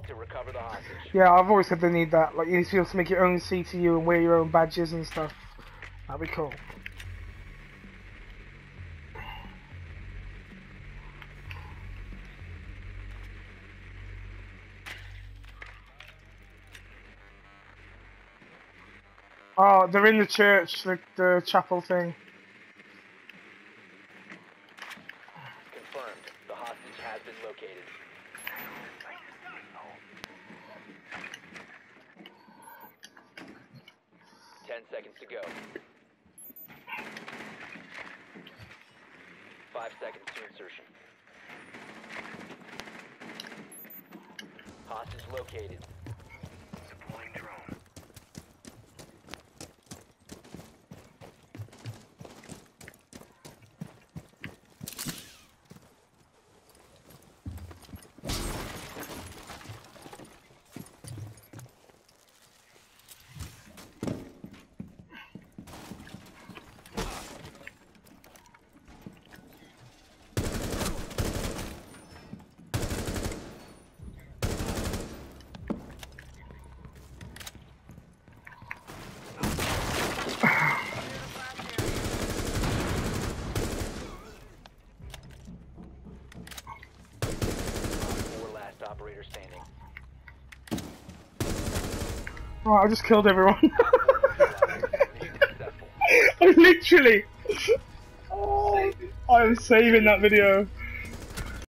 to recover the hostage. Yeah, I've always said they need that. Like, you need to be able to make your own CTU and wear your own badges and stuff. That'd be cool. Oh, they're in the church, the chapel thing. Confirmed. The hostage has been located. Seconds to go. 5 seconds to insertion. Hostage located. Deploying drone. Operator standing. Oh, I just killed everyone. I literally. Oh, I'm saving that video.